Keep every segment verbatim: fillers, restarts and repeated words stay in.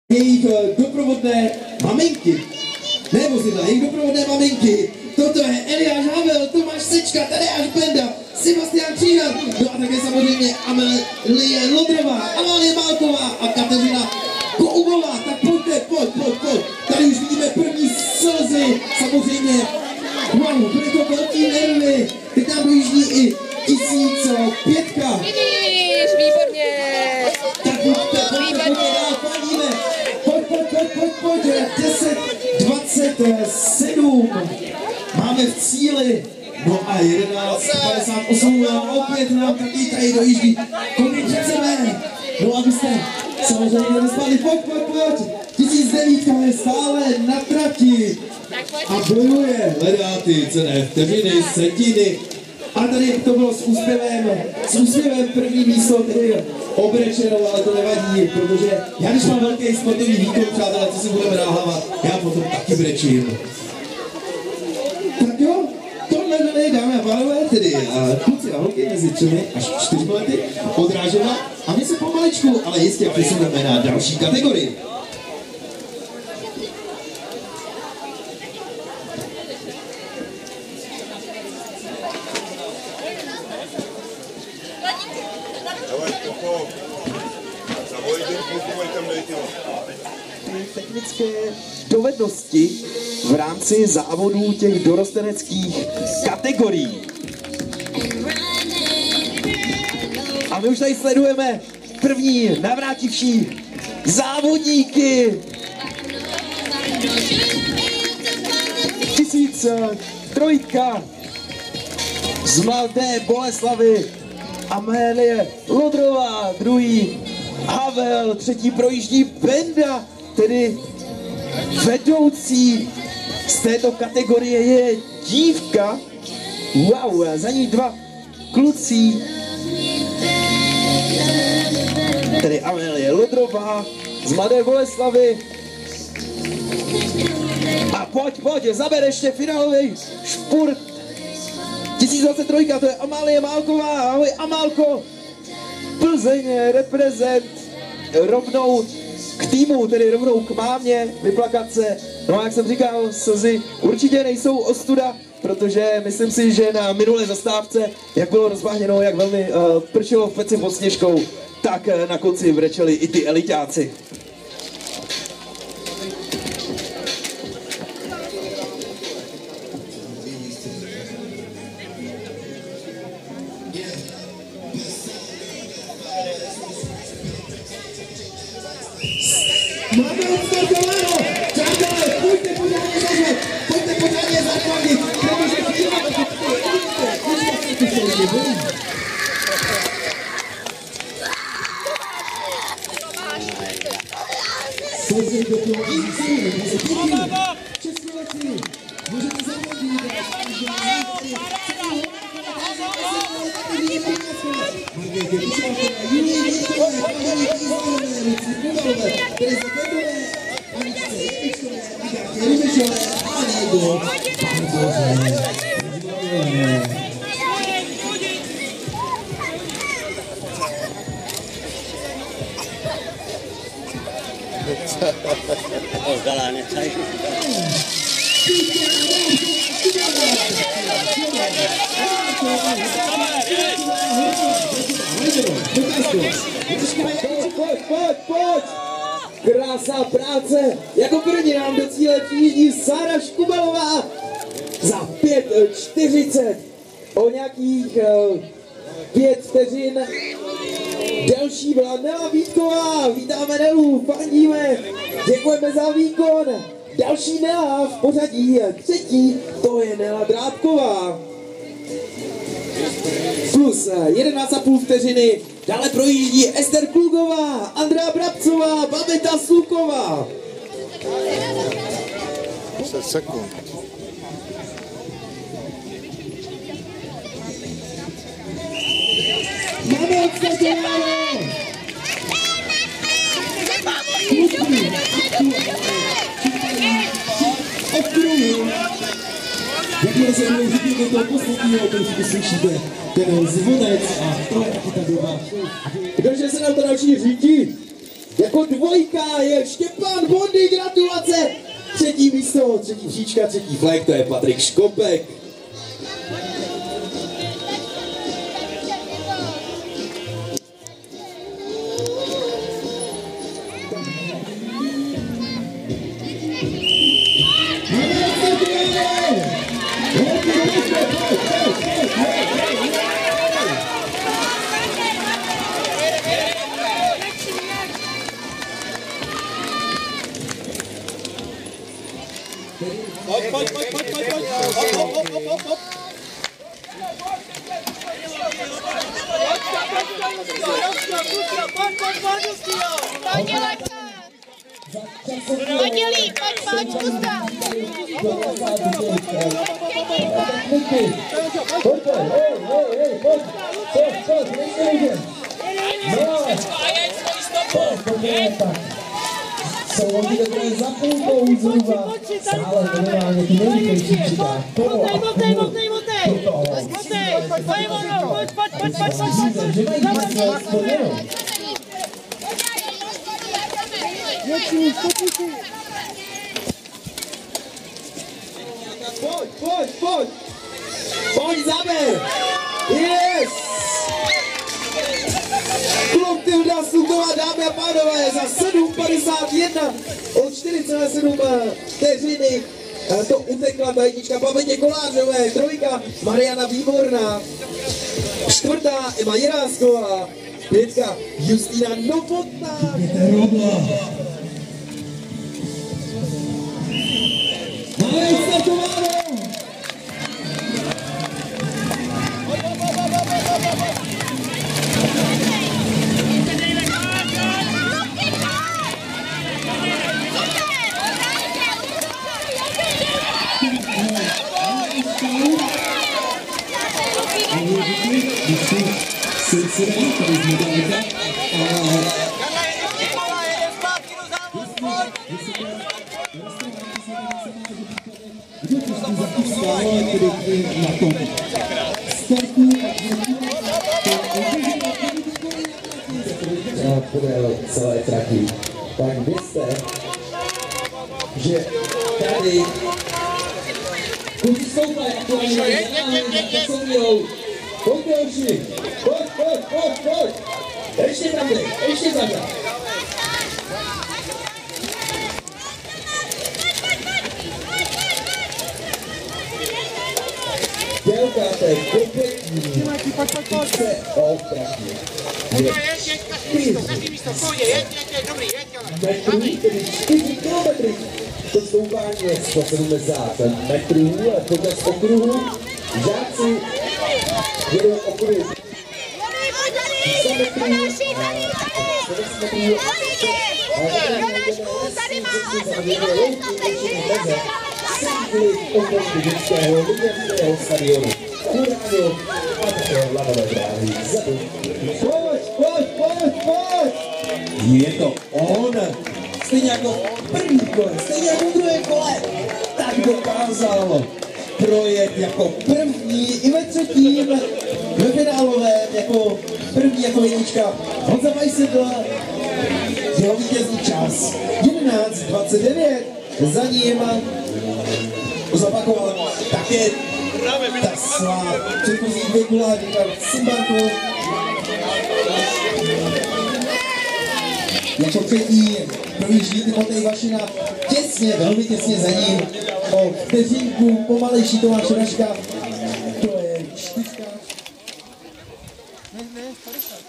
jejich doprovodné maminky, ne vozidla, jejich doprovodné maminky. Toto je Eliáš Havel, Tomáš Sečka, Tadeáš Benda, Sebastian Křížan, no a také samozřejmě Amelie Lodrová, Amálie Málková a Kateřina Koubová. Tak pojďte, pojď, pojď, pojď. Tady už vidíme první slzy, samozřejmě. Wow, byly to velký nervy. Teď nám dojíždí i tisíc pětka. Vidíš, výborně. Tak pojďte, pojďte, pojďte dál, fandíme. Pojď, pojď, pojď, pojď, pojď, deset dvacet sedm. Máme v cíli. No a jedenáct padesát osm, opět nám taky tady dojíždí. Komu před sebe. No abyste samozřejmě nespali. Pojď, pojď, pojď. Tisíc devítka je stále na trati. A bojuje. Hledá ty cenné vteřiny, setiny. A tady to bylo s úspěvem, s úspěvem první místo, tedy obrečeno, ale to nevadí, protože já když mám velký sportovní výkon, přátelé, co si budeme náhlavat, já potom taky brečím. Tak jo, tohle byly, dámy a pánové, tedy kluci a holky mezi třemi až čtyřmi lety, odrážena a my se pomaličku, ale jistě přesuneme na další kategorii. Technické dovednosti v rámci závodů těch dorosteneckých kategorií. A my už tady sledujeme první navrátivší závodníky. Tisíc trojka z Mladé Boleslavi, Amélie Lodrová, druhý Havel, třetí projíždí Benda, tedy vedoucí z této kategorie je dívka. Wow, za ní dva kluci, tedy Amélie Lodrová z Mladé Boleslavy. A pojď, pojď, zaber ještě finálový špurt. tisíc dvacet tři, to je Amálie Málková. Ahoj Amálko. Plzeň reprezent rovnou k týmu, tedy rovnou k mámě, vyplakat se. No a jak jsem říkal, slzy určitě nejsou ostuda, protože myslím si, že na minulé zastávce, jak bylo rozváhněno, jak velmi uh, pršelo v peci pod Sněžkou, tak uh, na konci brečeli i ty elitáci. Máme odstartováno! Přátelé, pojďte pořádně zažvat! Pojďte pořádně zažvadit! Protože chvíle to vidíte! Už se ještě bojí! Pozdějte to víci! Českovaci! Můžete zavodit! Margětě Kučáková, Julie Vítkové, Pavelí Výzlové, Lucí Kubalové, Tereza Bendové, Aničce Jevičkové, Agatě Rubešové a Nejdo Barboře. Galáně, tady. Pojď, pojď, pojď! Krása práce! Jako první nám do cíle přijíždí Sára Škubalová za pět čtyřicet. O nějakých uh, pět vteřin delší byla Nela Vítková. Vítáme Nelu, fandíme, děkujeme za výkon. Další Nela v pořadí třetí, to je Nela Drátková. Plus jedenáct a půl vteřiny. Dále projíždí Ester Klugová, Andrea Brabcová, Babeta Sluková. deset sekund. Máme odstartováno! Okruhu. Jakmile se budou řídit do toho posledního, okamžiku slyšíte ten zvonec a to je taky ta doba. Kdože se nám to další řídí? Jako dvojka je Štěpán Bondy, gratulace! Třetí místo, třetí příčka, třetí flag, to je Patrik Škopek. Pojď, pojď, pojď, pojď, pojď, pojď, hop, hop, hop, hop, hop, hop. Pojď, líp, pojď, pojď, Gustav. Pojď, hej, hej, hej, pojď, pojď, pojď, nejde, no, pojď, pojď, jsou oni takové za půlkou zhruba, stále normálně ty nejrychlejší přidá. Motej, motej, motej, motej! Motej, pojď, pojď, pojď, pojď, pojď, že mají víc splněno. Pojď, pojď, pojď! Pojď, záběr! Yes! Klub Tilda Suková, dámy a pánové, za sedm padesát jedna o čtyři celé sedm vteřiny to utekla ta jednička Pavetě Kolářové, trojka Mariana Výborná, čtvrtá Ema Jirásková, pětka Justina Novotná. Máme startováno! Silsile, tady z medalka. Kdo trošku zapustál, tedy na tom startu a podél celé trati. Tak vězte, že tady kluci stoupají aktuálně na Somělou. Pojďte hoši, pojď, pojď, pojď, pojď. Ještě tam dej, ještě tam dej. Dělka, to je kompletní. Se opravdu. Metrů, tedy čtyři kilometry. To stoupání je sto sedmdesát metrů, a podle z okruhu žáci jedou okruh. sto metrů, metrů, sídli okolí dětského lyžařského stadionu Uránu a také lavové dráhy zadu. Pojď, pojď, pojď, pojď! Je to on! Stejně jako v první kole, stejně jako v druhém kole, tak dokázal projet jako první i ve třetím, ve finálovém, jako první jako jednička Honza Weissedl, jeho vítězný čas jedenáct dvacet devět, za ním zapakoval také ta svá předchozí dvě kula, Simbanko. Jako třetí projíždí Timotej Vašina, těsně, velmi těsně za ním, o vteřinku pomalejší Tomáš Raška, to je čtyřka. Ne, ne, padesát.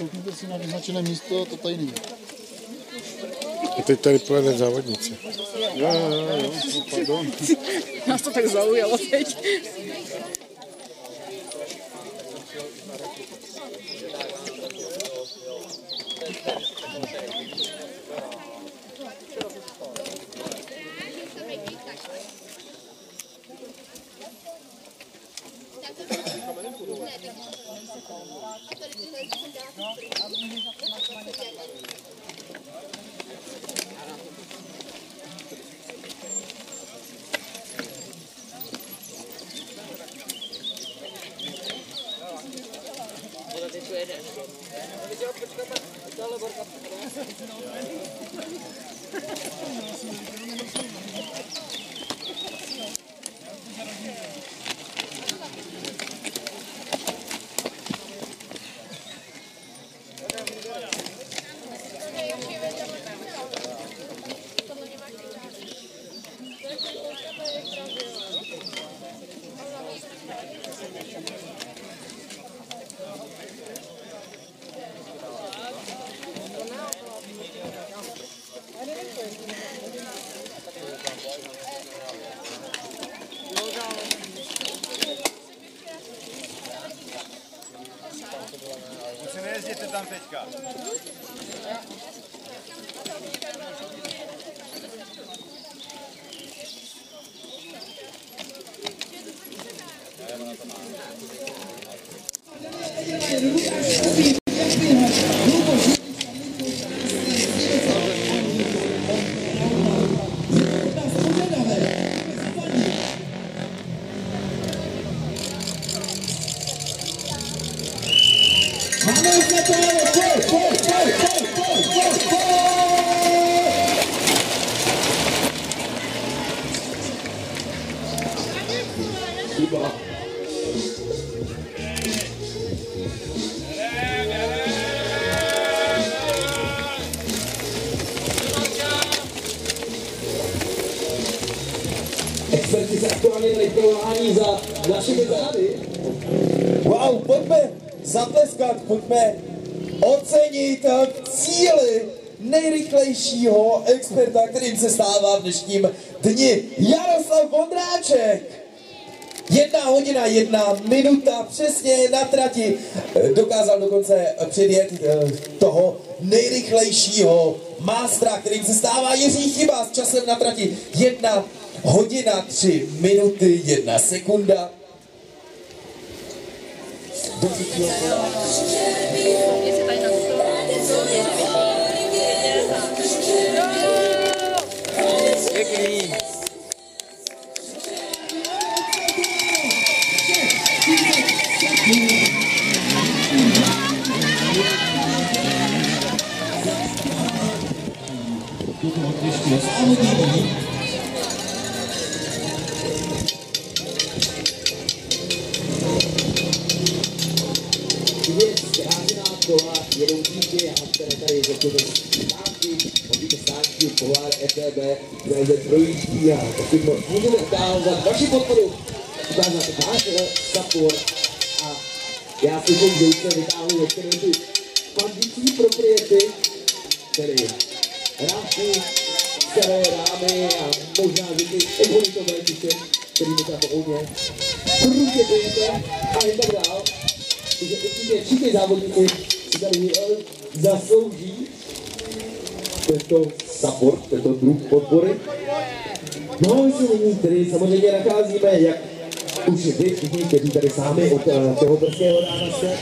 Koukněte si na vyznačené místo, to tady není. A teď tady pojede závodnice. Jo, jo, jo, jo, pardon. Nás to tak zaujalo teď. Musíme jezdit tam teďka. Experti se aktuálně tady prování za našimi zády. Wow, pojďme zatleskat, pojďme ocenit v cíli nejrychlejšího experta, kterým se stává v dnešním dni. Jaroslav Vondráček. Jedna hodina, jedna minuta, přesně na trati. Dokázal dokonce předjet toho nejrychlejšího mástra, kterým se stává Jiří Chyba s časem na trati. Jedna hodina, tři minuty, jedna sekunda. Jestli tady na to, Pěkný. Dvě zkrácená kola jedoucí a které tady řekl stánky, hodíte stánky, pohár E T B, které zde projíždí a pokud můžeme ukázat vaši podporu, ukázat váš support a já si myslím, že už se vytáhli některé ty pandící propriety, tedy rávky, staré rámy a možná, že ty evolitové tiše, kterými tam mohou mě průtě dojete a jen tak dál. Takže určitě všichni závodníci si tady zaslouží tento support, tento druh podpory. No a my se nyní tedy samozřejmě nacházíme, jak už vy všichni, kteří tady sami od uh, toho brzkého rána jste.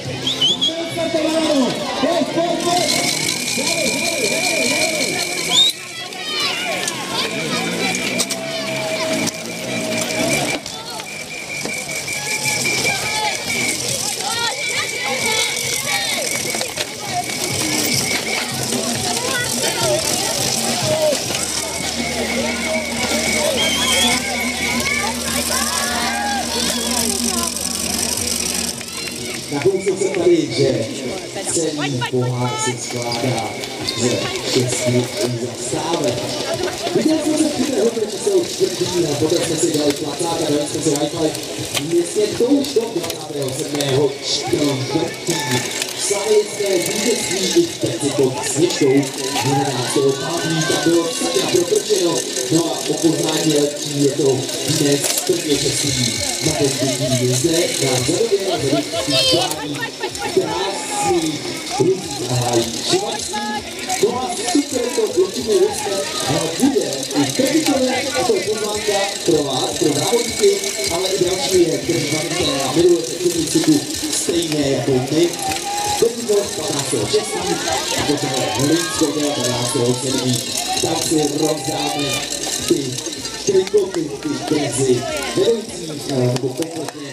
Na kousek se tady, že celý pohár se skládá ze šesti zastávek. Viděli jsme se včera hodně časou čtvrtý a poté jsme si dali placáka, dali jsme si rajkali městě touto dvacátého sedmého čtvrtý Slavěcké vítězství i v Peci pod Sněžkou. jedenáctého pátého tam bylo sakra protrčeno. No a o poznání lepší je to dnes prvně český na podbudí zde na Zadově na Zadovských plání. Krásný různý zahájí Šivacký. No a super to určitě roste, ale bude i tradičné a to pozvánka pro vás, pro závodníky, ale i další, kteří závodníky a milujete cyklistiku stejně jako my. Teď to patnáctého šestého a potom Hlinsko devatenáctého sedmého Tak si rozdáme ty trikoty, ty dresy vedoucí, nebo kompletně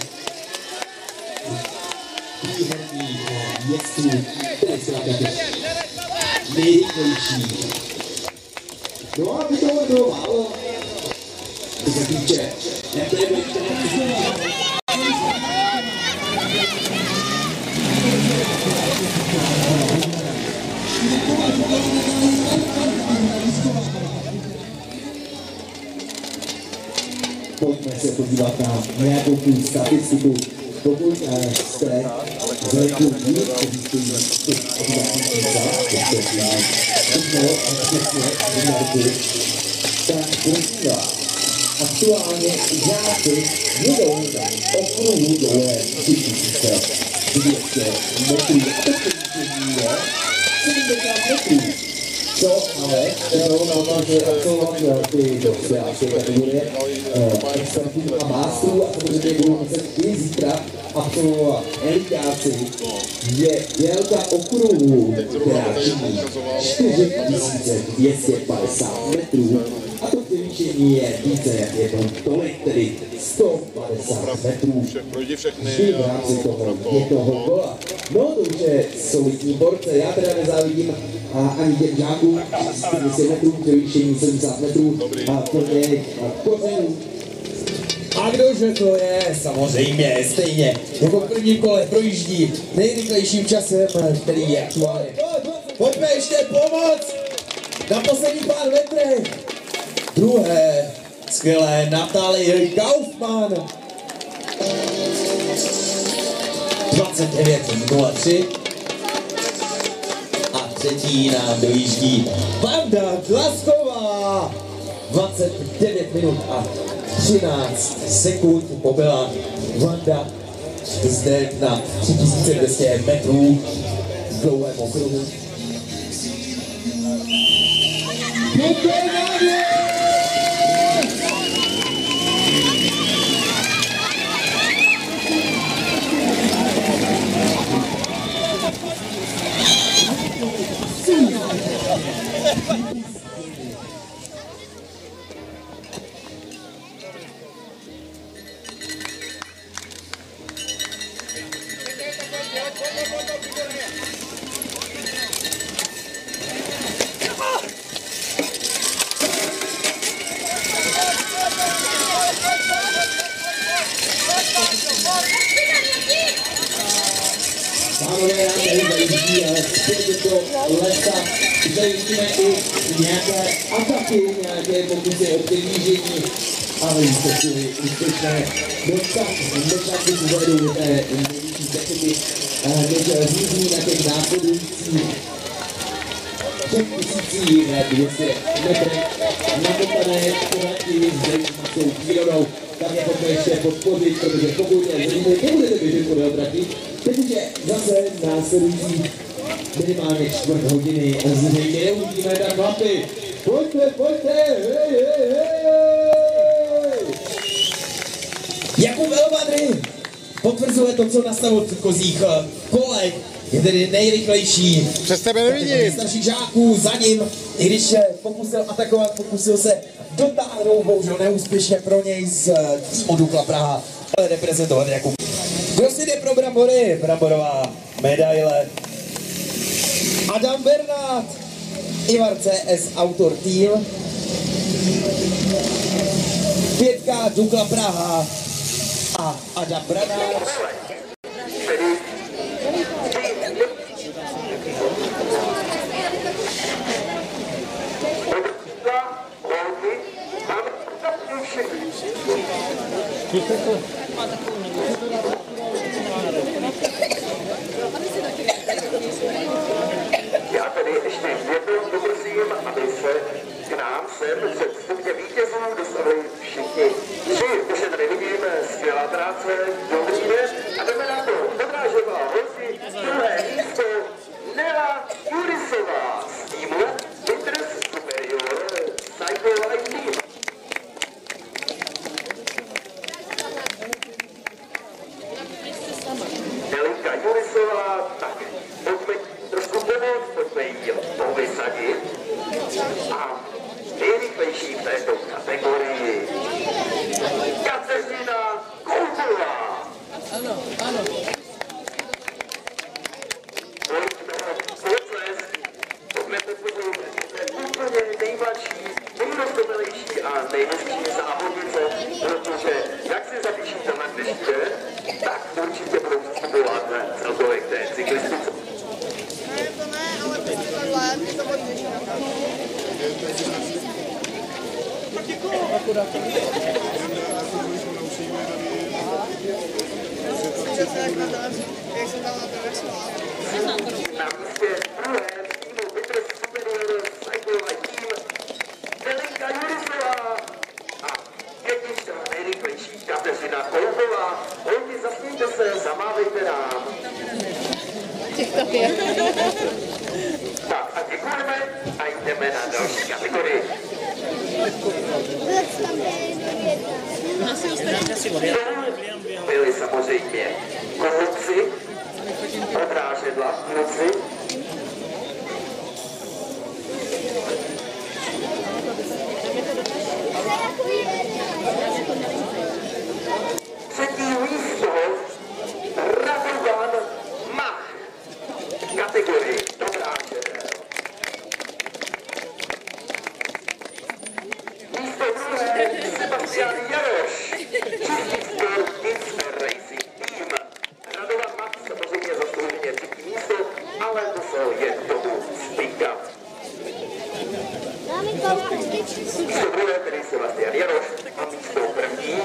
výherní jezdců, které jsou také nejrychlejší. No a by toho bylo málo. To se týče neprve Pojďme se podívat na nějakou tu statistiku. Pokud jste zajdu díl, kteří stojí v těch obyvatelných číslách, těch všechno přesně vyjádřit, tak prosím vás, aktuálně žáci jedou na okruhu dole tři tisíce dvě stě metrů. A to přesvědčení je sedmdesát metrů. Co ale, kterou nám může absolvovat ty dosti asi kategorie expertů a mástrů a samozřejmě budou muset i zítra absolvovat elitáci, je délka okruhu, která činí čtyři tisíce dvě stě padesát metrů a to převýšení je více jak jednou tolik, tedy sto padesát metrů. Vždy v rámci toho jednoho kola. No to už je solidní borce, já teda nezávidím a ani těm žákům dvě stě metrů, převýšení sedmdesát metrů a plně kořenů. A kdože to je? Samozřejmě, stejně jako v prvním kole projíždí nejrychlejším časem, který je aktuálně. Pojďme ještě pomoct na poslední pár metrech. Druhé, skvělé Natalie Kaufmann. dvacet devět nula tři. A třetí nám dojíždí Vanda Klasková. dvacet devět minut a třináct sekund pobyla Vanda zde na tři tisíce dvě stě metrů v dlouhém okruhu. Pánové, nám tady zajíždí zpět do lesa, kde vidíme i nějaké ataky, nějaké pokusy o přeblížení, ale výsledky úspěšné. Dočasky zvedou té nejvyšší techniky, než řízní na těch následujících třech tisících dvě stě metrech namotané trati s masou přírodou. Tak je pojďme ještě podpořit, protože pokud je zřejmě nebudete běžet podél trati, teď už je zase následující minimálně čtvrt hodiny a zřejmě neuvidíme tak mapy. Pojďte, pojďte, hej, hej, hej! Jakub Elbadry potvrzuje to, co nastavil v předchozích kolech. Je tedy nejrychlejší. Přes tebe nevidím. Starších žáků za ním, i když pokusil atakovat, pokusil se dotáhnout, bohužel neúspěšně pro něj z týmu Dukla Praha, ale reprezentovat Jakub. Kdo si jde pro brambory? Bramborová medaile. Adam Bernát, Ivar C S Autor Team, pětka Dukla Praha a Adam Bernát. tedy ještě jednou poprosím, aby se k nám sem před stupně vítězů dostali všichni tři. Už je tady vidím, skvělá práce, dobrý den. A jdeme na to. Podrážová holky, druhé místo, Nela Jurisová z týmu Winters Superior Cycle Life Team. Nelinka Jurisová, tak pojďme trošku pomoct, pojďme jí povysadit. A nejrychlejší v této kategorii Kateřina Koubová. Ano, ano. Pojďme proces, pojďme podpořit úplně nejmladší, nejroztomilejší a nejhezčí závodnice, protože jak si zapíšíte na dnešní den, tak určitě budou vstupovat celkově k té cyklistice. Ne, to ne, ale prostě takhle, ty to hodíš. Akurát. Že se jak na to, jak jsem tam na to vešla. Na místě druhém týmu Winters Superior Cycle Life Team Nelinka Jurisová a jednička nejrychlejší Kateřina Koubová. Holky, zasnějte se, zamávejte nám. TikTok je. Tak a děkujeme a jdeme na další kategorii. Byli samozřejmě kluci, odrážedla kluci. Třetí místo Radovan Mach v kategorii odrážedel. Místo druhé Sebastian Jaroš, Čistý sport Kidsmer Racing Team. Radovan Mach samozřejmě zaslouženě třetí místo, ale musel jen tomu spinkat. Místo druhé tedy Sebastian Jaroš a místo první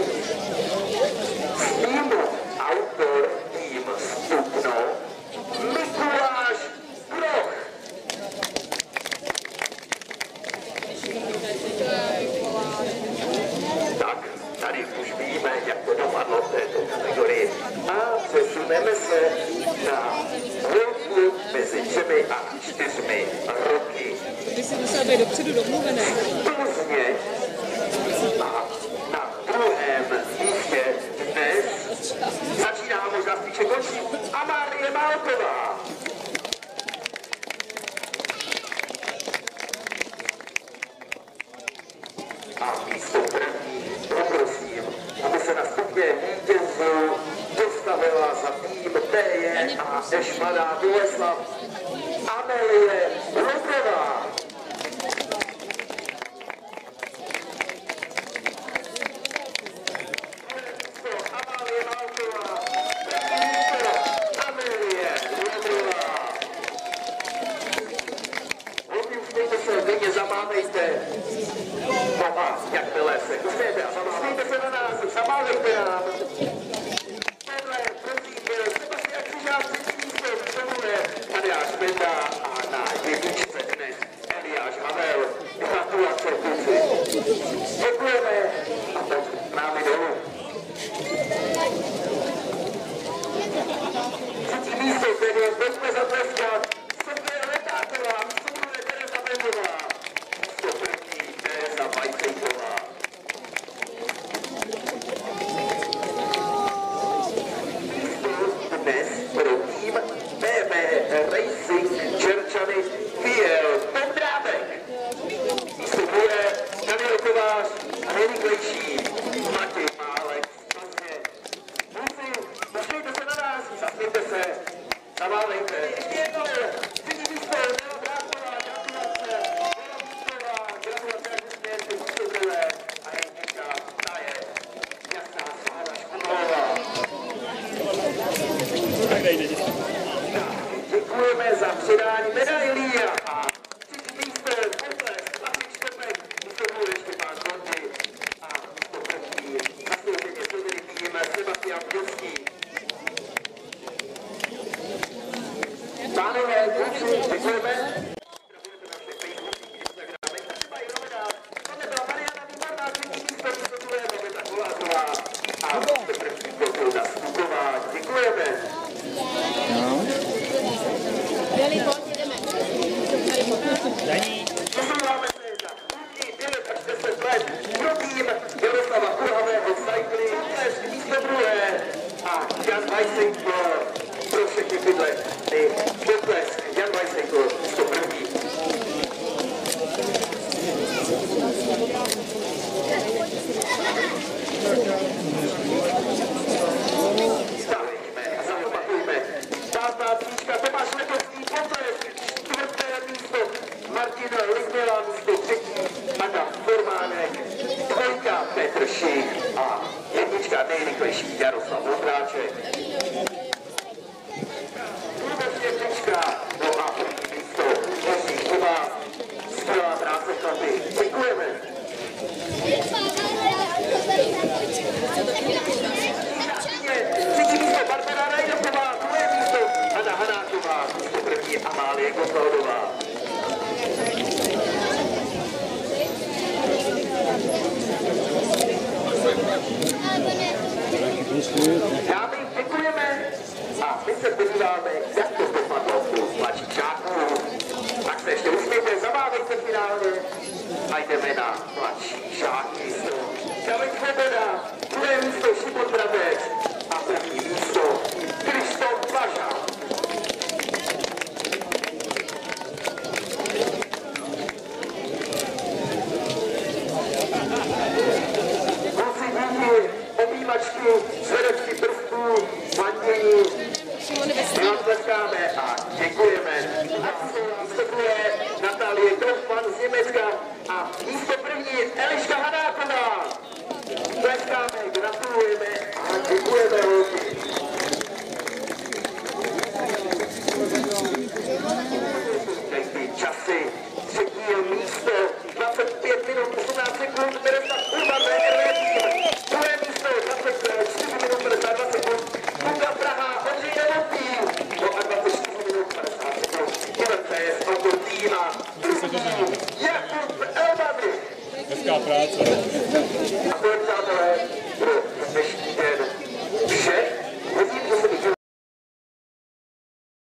z týmu Autor Team Stupno Mikuláš Groch. Tak, tady už víme, jak to dopadlo v této kategorii. A přesuneme se na holku mezi třemi a čtyřmi roky. Ty jsi musel být dopředu domluvený. Plzně a na druhém místě dnes začíná možná spíše končí Amálie Málková. A místo první poprosím, aby se na stupně vítězů dostavila za tým T J a Ešmana Boleslav Amelie Lodrová. Amelie Málková, Amelie Lodrová. Holky, usmějte se, denně zamávejte. Baba, jakmile se usmějte a zamávejte se na nás, zamávejte nám. Tohle, prosím, byl Sebastian Křižák, třetí místo, vyšlenuje Tadeáš Benda a na jedničce dnes Eliáš Havel. Gratulace, kluci. Děkujeme a pojď s námi dolů. Třetí místo tedy, pojďme zatleskat. Sofie Letáková, místo druhé Tereza Bendová. Místo první Tereza Bajcejková. Místo dnes pro tým B B Racing Černý. Kršík a jednička nejrychlejší Jaroslav Vondráček. Vůbec jednička, no a první místo Jiří Kuba. Skvělá práce chlapi, děkujeme. Třetí místo Barbara Rajdová, druhé místo Anna Hanáková, místo první Amálie Gottwaldová. Dámy, děkujeme a my se podíváme, jak to dopadlo u mladších žáků. Tak se ještě usmějte, zabávejte finálně a jdeme na mladší žáky. David Svoboda, druhé místo Šimon Brabec a první místo Krištof Blaža. Musí díky objímačky, zvedecky prstů, mandění, my vám tleskáme a děkujeme. Vystupuje Natálie Trofman z Německa a místo první Eliška Hanáková. Tleskáme, gratulujeme a děkujeme holky. Teď časy třetího místo, dvacet pět minut, osmnáct sekund, Miroslav Urban, V R V tým. Druhé místo, dvacet čtyři minut, padesát dva sekund, Kuka Praha, Ondřej Novotný. No a dvacet čtyři minut, padesát sekund, Ivan C S, Autor tým a Jakub Elbadry. Hezká práce.